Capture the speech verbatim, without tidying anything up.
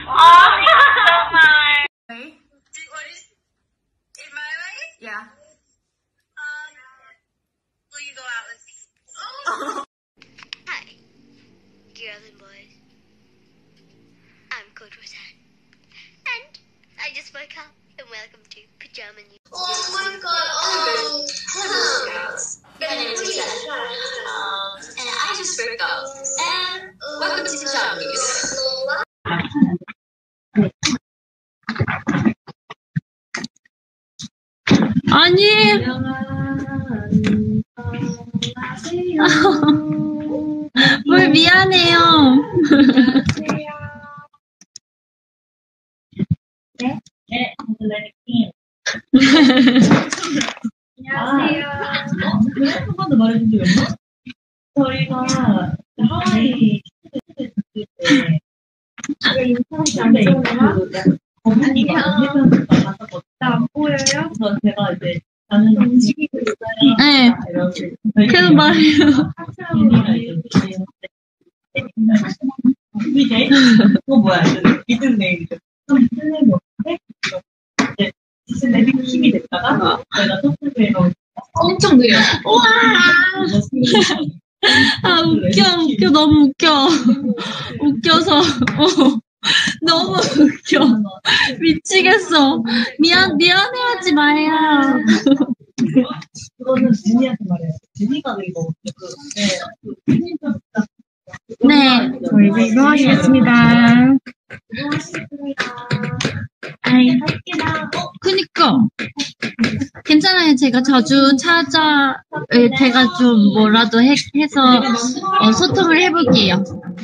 Oh, so nice. Way? What is in my way? Yeah. Um, will you go out with me? Oh. Hi, girls and boys. I'm Coach Roseanne, and I just woke up. And welcome to Pajama News. Oh my god, oh, hello guys. My name is Lisa. Um, and I just woke up. And welcome to Pajama News. 아니. 뭘 미안해요. 네? 네, 블랙핑. 안녕하세요. 어? 그래? 한 번도 말해준 적이 없나? 저희가 하와이 스튜디오 때 왜 인터넷이 안 되나? 거북이가 해변을 갔었거든요. 안 보여요? 그래서 제가 이제 나는 움직이고 있어요. 네. 계속 말해요. 이제 그거 뭐야? 믿음 내일이죠. 좀 슬램이 없는데 이제 슬램이 힘이 됐다가 내가 소프트웨어 엄청 느려. 우와. 아 웃겨 웃겨 너무 웃겨. 웃겨서 어, 너무 웃겨. 미치겠어. 미안 미안해하지 마요. 그거는 지니한테 말해요. 지니가 이거 그 네. 네, 저희 이제 이동하시겠습니다. 이동하시겠습니다. 아이, 어, 그니까. 괜찮아요. 제가 자주 찾아, 제가 좀 뭐라도 해, 해서 어, 소통을 해볼게요.